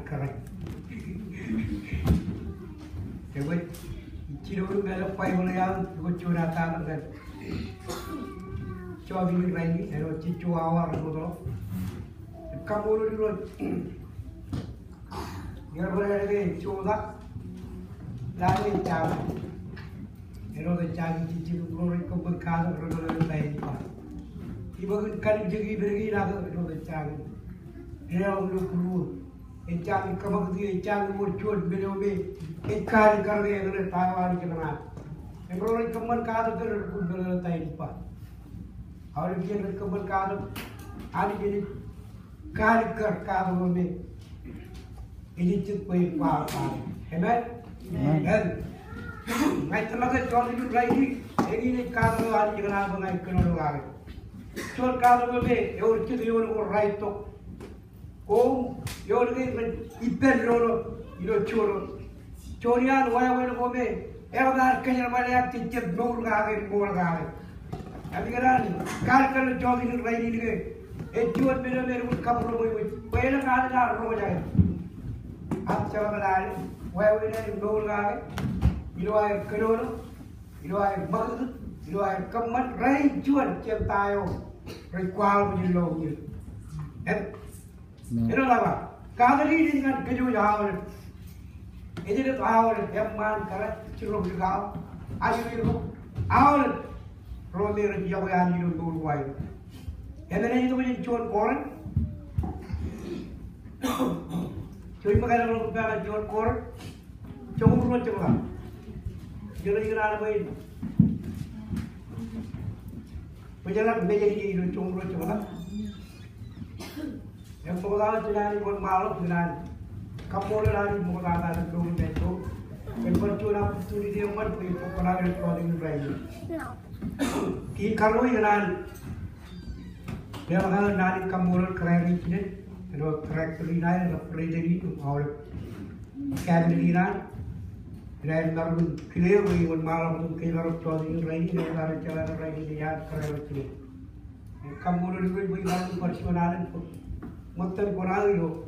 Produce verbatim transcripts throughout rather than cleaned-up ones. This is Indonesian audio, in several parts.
keren. Coba cium kalau pai melihat, coba curhatan kan. Coba ini lagi, kalau cicu awal gitu. Kamu dulu, dia boleh lagi coba, lagi cara. Kalau ada cara cici dulu, kau berkata kalau ada lagi apa. Ibu kan jadi pergi nak kalau ada cara. Dia orang dulu. Ecang kamu tu ecang muncul beliau be, ikan kerja dengan tawar jenama. Emang keman kado tu kuda tay apa? Awak dia keman kado, ada jadi kari ker kado be. Ini cip pay apa apa? Hebat? Kan? Mai terlalu jauh itu lagi. Ini kado ada jenama mengai keno lagi. Cor kado be, orang cip orang orang itu. Om, yorgi iper loro, ilo choro. Chorian, why will go me? Ever can you marry a teacher, no garden, more garden. Again, Carcal jogging right in again. A two million would come from with where a garden are road. After a why will I no garden? You know I have Corona, you know I have Mother, you know I have come right to a Cheptayo, require you know you. Itu apa? Kadari dengan keju jauh. Ini tu awal yang man karat curug juga. Ayu itu awal romer jauh yang itu dulu wae. Yang ini itu macam cuan koran. Cuy makan orang bukan cuan koran. Cuma urut cuma. Jadi kita apa ini? Berjalan menjadi itu cuma urut cuma. Yang pengalas jenari pun malu jenari, kapol jenari mengalas ada dulu itu, penpercuna putri dia umur pun pengalas itu ada yang berani. Kini kalau jenari, dia mengalas jenari kapol keren ini, itu keren kerinai, keren itu awal keren kerinai, keren baru keliru pun malu pun keliru itu ada yang berani, dia mengalas jalan berani dia keren itu. Kapol itu pun baru percuna itu. Motor korayo,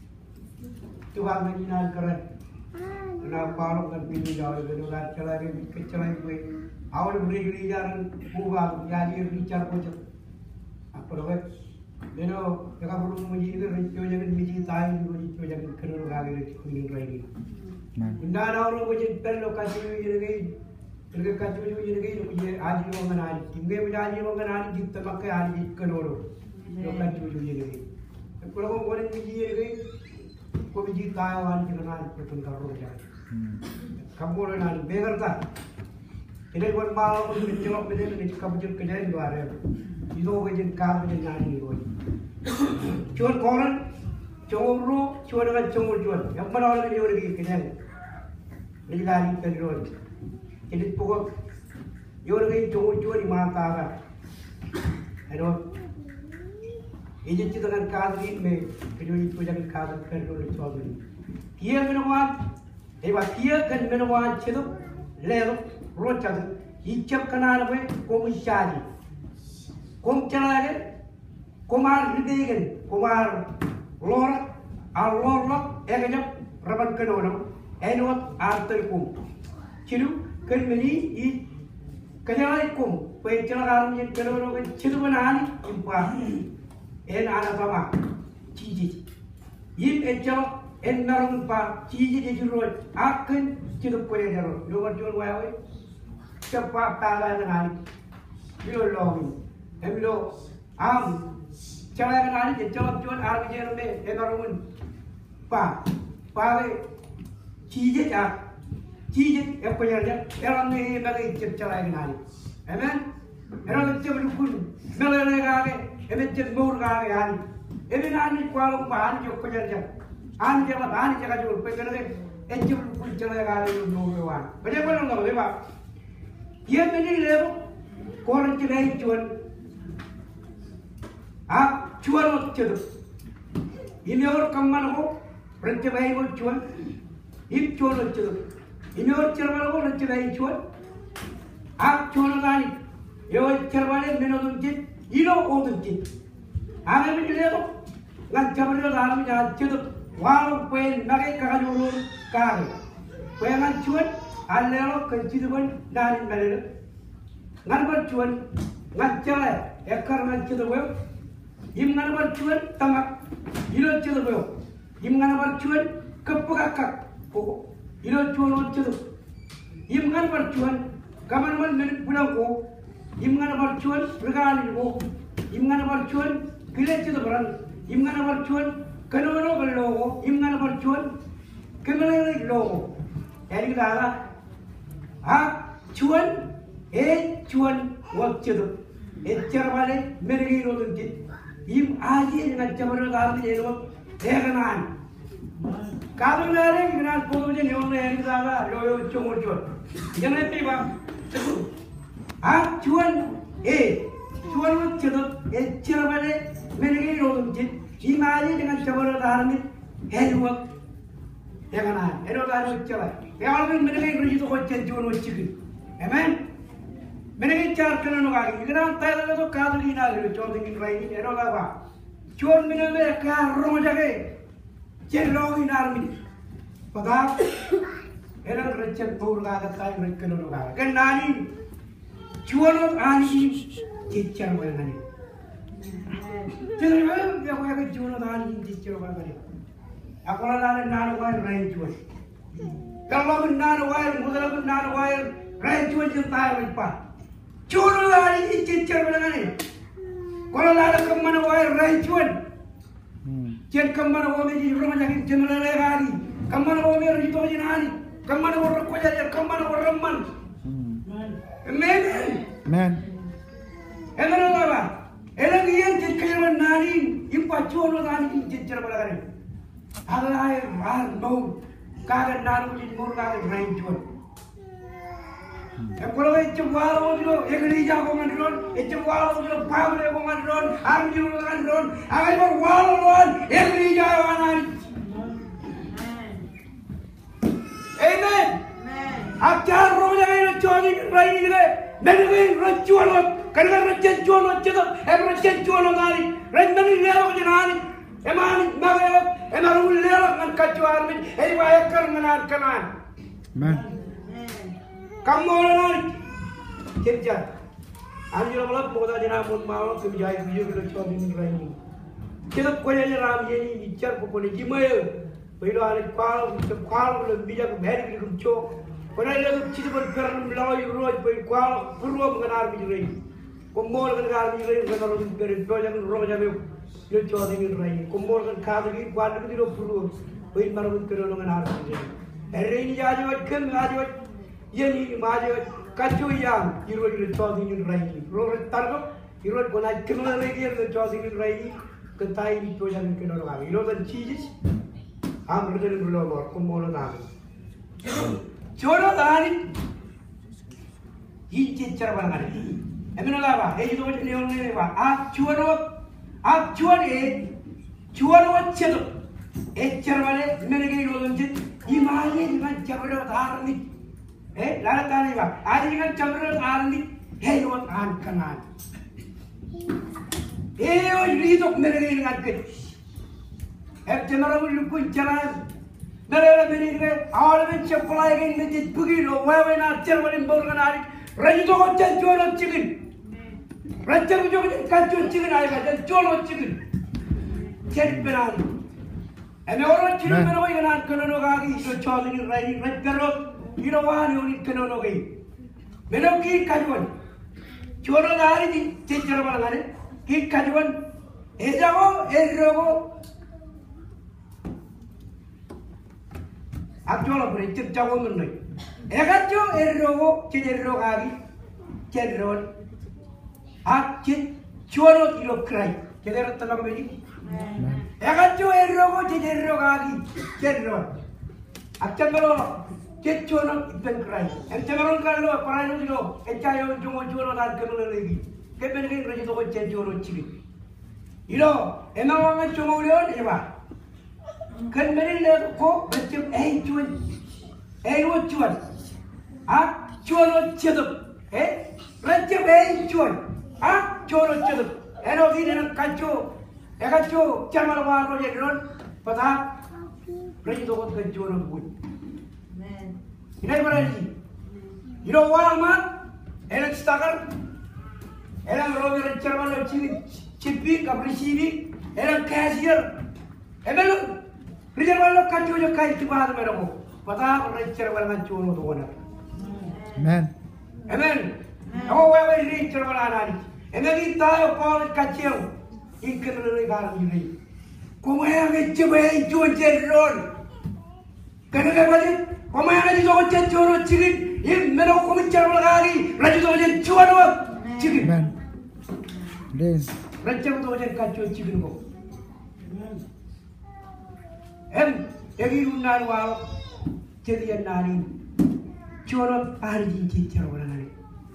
tuhan menjinak keren. Kenapa orang kan pilih jauh dari luar celah ini kecelah itu. Awal beri jalan buah, jadi bicara pun. Apa lagi? Deno, jika perlu menjadi rencana jangan biji tahu juga rencana jangan kenal lagi dari kuning lagi. Benda orang menjadi perlu kasih jadi, perlu kasih jadi jadi aji orang aji. Tinggal menjadi orang aji kita pakai aji kenal. Lokasi jadi. Kalau kamu goreng biji ini, kau biji Taiwan juga nanti betul kalau jalan. Kamu boleh nanti begar tak? Ini buat malam pun mencolok beda ni kamu jadi kerja di luar ya. Itu kerja kamu jadi nanti ni kau. Cuan koran, congru, cuan dengan congru cuan. Yang mana orang ni orang ni kerja? Jadi lari ke luar. Jadi pokok, orang ni congru cuan di mana tak? Aduh. Ini cerita dengan kadri me, kerja itu jangan kadri kerja oleh suami. Kia menawan, hebat kia kan menawan cedo, lelo, roca, hijab kanar me, komisari, kom celare, komar hidegen, komar lor, al lor lor, egajap, raban kanono, enot arter kum. Cedo kan meni i kajalai kum, pe celaram je kanono kan cedo menani impah. En anak sama, cici. Yim ejau en narung pa cici di jurut akan cidup kue jaro. Luar jual wae, cepat talah dengan bilo long. Emilo am, cara dengan ini cepat jual arbi jero me en narung pa pa cici ja cici apa yang ada? Eram ni lagi cepat cara dengan ini. Amen. Eram cepat pun meleleh lagi. Ini jadi mur kali ani. Ini ani kualu bahan jauh kerja. Ani jalan ani jaga jauh pergi lagi. Ini jadi pun jalan kali itu mur wan. Macam mana orang boleh pak? Ia ini lepas korang jadi cuan. Ah cuan macam tu. Ini orang kamar ko berhenti bayi ko cuan. Ini cuan macam tu. Ini orang cerman ko berhenti bayi cuan. Ah cuan lagi. Ia cerman ini minum tu. Ilo odun jin. Ane mi jile to. Ngan jamri lo dalam mi jahat jadu walau pen nage kakajulur kare pengan cuan alelo kenciduan dari mereka ngan bercuan ngan cale ekar ngan ciduan im ngan bercuan tamak ilo ciduan im ngan bercuan kepekak kok ilo cuan cidu im ngan bercuan kaman man men pulang ko im ngan bercuan regali ko im ngan bercuan kile ciduan im ngan bercuan kanono berlogo im ngan bercuan kemana logo jadi kita ah cuan eh cuan waktu itu eh cara mere gini loh tuh im aja dengan cara dalam ini loh eh kanan kalau nare kita foto jadi orang yang kita ada loyo cungur cuan jangan tiba ah cuan eh cuan waktu itu eh cara mere gini loh tuh im aja dengan cara dalam ini eh loh eh kanan eh loh dalam cara kalau mereka yang itu kocen jual wajib, amen. Mereka cara kena nukari, kita tahu itu kado ini ada, jual dengan lain, erok apa? Jual mina mereka rumah jaga, jelok ini army. Pada erok receh pur kado kaya mereka kena nukari. Kan nani jual ani cincang mana nani? Jadi apa? Dia kaya jual ani cincang mana nani? Aku lalu nani kaya lain jual. Kalau benar wayar, mudah benar wayar, rakyat cuma cinta apa? Cuma lari cincin mana ni? Kalau lari kemana wayar, rakyat cuma. Cian kemana wayar di rumah sakit cuma lari lari. Kemana wayar di toh jenari. Kemana wayar kuajar, kemana wayar reman. Amen. Amen. Elang apa? Elang yang cincin mana nari? Impa cuma lari cincin mana ni? Ada air, air bau. Kaget naru di murga rain jual. Kalau itu walau itu, ekor jago mandron, itu walau itu pabrik mandron, army mandron, agar walau lawan ekor jago anak. Amen. Ajar roh yang ini jual ini rain ini, mereka ini jual, kerana mereka jual macam, mereka jual nari, rain mereka lewat jenari. Eman, magayot, eman ulelak ng kacuar min, eh bayakar menar kanan. Amen. Kamu orang kerja, anjir malam muda jenabun malam kerja itu juga kita ini raini. Kita punya jeram ini bicar pokoknya gimana? Bila ada kal, kita kal belum bijak beri kita kumco. Kalau ada kita berperan melalui road, boleh kal purwa mengenar bijak. Kumpul mengenar bijak, kita harus beri projek road jadi. Yo choosing it right. Kumpul kan kado ki kuat itu tidak perlu. Bayi marabut kerana dengan arus ini. Hari ini jadi macam jadi macam ini macam kacu yang iru itu choosing it right. Roh targo iru guna kerana lagi itu choosing it right. Ketai itu jangan kerana kami. Iru dan cheese. Am berada di luar kumpul dan. Jodoh tadi. Ini cara mana ni? Emang apa? Eh itu macam ni orang ni apa? Ah jodoh. आप चुन ए चुन वच्चे तो एक चरवाले मेरे के लोगों ने हिमालय में चबड़ो धारनी ए लालता नहीं बा आज इनका चबड़ो धारनी है यो आन कनान ए यो री तो मेरे के इनका के अब चमरा वो लुक चला मेरे मेरे के और में चपलाए के इनके जितपुगी लो वह वह ना चरवाले बोलकर आ रही रजितो को चल चुन वच्चे की Raja itu juga kacau cikin ayah, jadi jual cikin, jadi berani. Eme orang cikin berapa yang nak kena nogagi, itu jual ini rai, rai berot, itu wahani orang kena nogai. Menok kiri kajuan, jual hari di cincin apa lagi? Kiri kajuan, ejago, ejago. Ab jual apa? Cip jago mana? Egajo, ejago, cincin nogagi, cincin. Akcit cuaru kilo kerai, jadi rata lagu ini. Ya kan cuaru erogo jadi erogo lagi, jadi erogo. Akcit kalau cit cuaru ikan kerai, akcit kalau kalau perai itu kilo, ekcai yang cuma cuaru dan kemana lagi. Kemudian kita kerja tu cit cuaru ciri. Ilo, emang orang cuma ulian ni apa? Kemudian dia ko macam eh cuan, eh lu cuan, ah cuaru ceduk, eh macam eh cuan. Ah, coro coro. Eno gini nak kacu, ya kacu. Jangan lupa roja drone. Pada Raja dokot kejuara bui. Ini mana ni? Ino Walmart, enak stakar, enak roger cerman lo ciri cipi kapri cipi, enak cashier, emang Raja lo kacu jo kai tiba ada mereka. Pata raja cerman kan cuno tu orang. Amen. Amen. Aku wae raja cerman anak. Enak kita yo Paul kacau, ikan lele barang ini. Kau yang kecil jual jeron. Kenapa balik? Kau yang ada jual jeron cilik, ini mereka kau mencari lagi, lagi jual jual apa? Cilik. Amen. Yes. Rancang jual kacau cilik kau. Em, yang ini unar wal, jadi nari, jual hari ini cincin orang nari.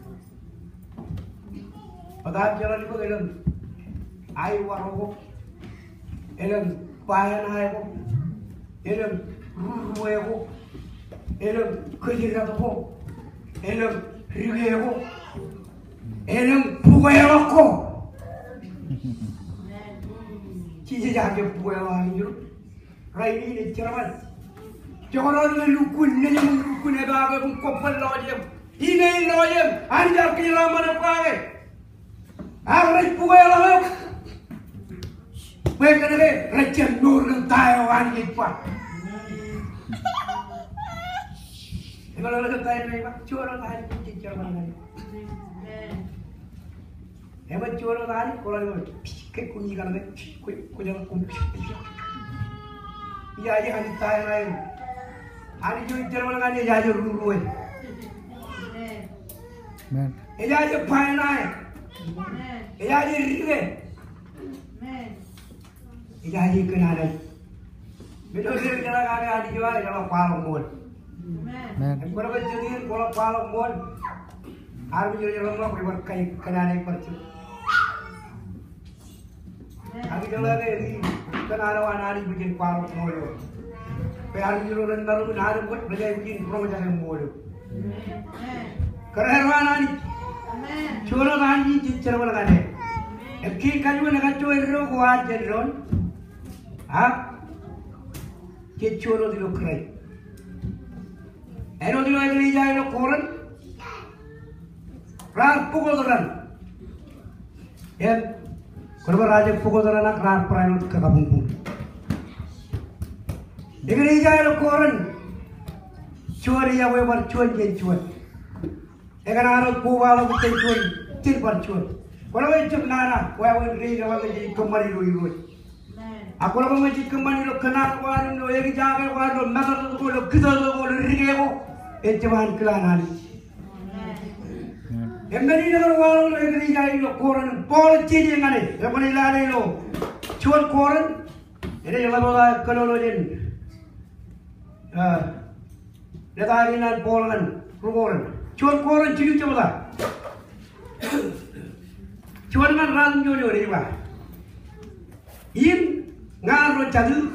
Padahal jalan itu elam, ayu warok, elam bayan ayu, elam ruwego, elam kerjarato, elam rigego, elam pugayago. Cici jaga pugayago itu, rai ini cerman. Jangan orang lukun, ni lukun ada apa pun kopal lojam, ini lojam, anjar kira mana pakai. Average pugayago. Mereka ni raja nur dan Taiwan kita. Kalau raja Taiwan ni, cuaca hari ini cincin mana ni? Hebat cuaca hari, kalau ni ke kunci kan ni, kunci kunci. Ia aja hari Taiwan. Hari cincin mana kan ni aja ruluan. Ia aja painai. Ia aja ribe. Jadi kenal. Betul sih kalau kami ada jual kalau palong mon. Kalau berjudi kalau palong mon, harus jadi orang berbuat kayak kenal yang perci. Abi kalau ni kenal orang hari bikin palong mon. Pergi jadi orang baru hari buat berjaya bikin program yang mon. Kerana orang hari, curang hari cincin orang ada. Ekik kayu nak cuci ro kuat jeron. Ah, kecuro di lokrai. Eno di lokrai jaya lo koran. Rar pukul doran. Ya, kalau raja pukul doran nak rar peran ke kampung. Lokrai jaya lo koran. Cuari ya, webar cuan jen cuan. Ekan arut pugal lo kita cuan, tirpar cuan. Kalau macam nara, webar lokrai jaya jadi kembali lui lui. Aku nak mengaji kembali lo kenal waru lo, yang jaga waru lo, mata tu lo, kita tu lo, rigego, eceman kelangan. Embeli nak waru lo, yang jaga lo, koran, pol ciri yang ada, yang mana lari lo, cuan koran, ini yang mana kalau lo jen, ah, letak ini polan, koran, cuan koran ciri macam apa? Cuan kan ranjau jo ni bah, im ngaro jadu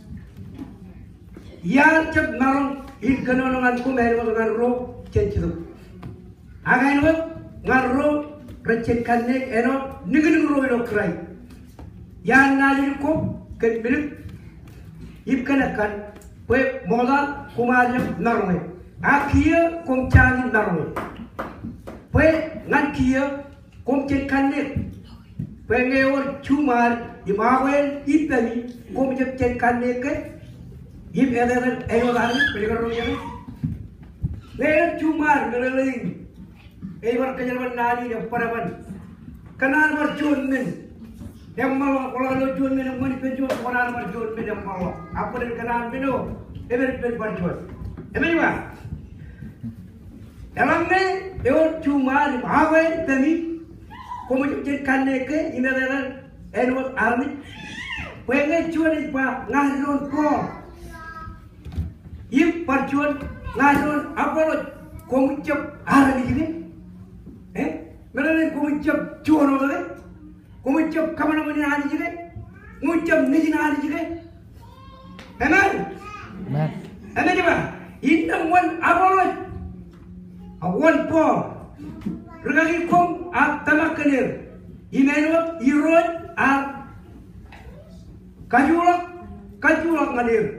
ya cep narong il kanonongan ku mehro ngaro cencidu agai no ngaro recet kanne eno nigin ro ro krai ya nalir ko ke milik ip kanakan pe mola kumajem narong akhir kom chani narong pe ngan kia kom cet kanne pe ngewor chumar Imawel ipeli, kau macam cekkan neke, ip ada ayo lari, pelihara roja. Leher cumar ngelaling, ebar kejaran nari dan paraman. Kenal berjuang men, yang malu kalau lo jual men, mani penjual kenal berjuang men yang malu. Apa yang kenal meno, ebar pen berjuang. Emang juga. Dalam ni, ebar cumar imawel ipeli, kau macam cekkan neke, ini adalah Enwat army, pengen cuan ipa ngajon ko. Ip percuan ngajon apa lo? Komucap army jadi, eh? Mereka komucap cuan apa le? Komucap kamana mana hari jadi? Komucap ni jadi hari jadi? Amen. Amen. Amen juga. Indang wan apa lo? Awan po. Regagi kom at tamak kenir. Imenot irot ar kajulak kajulak ngadir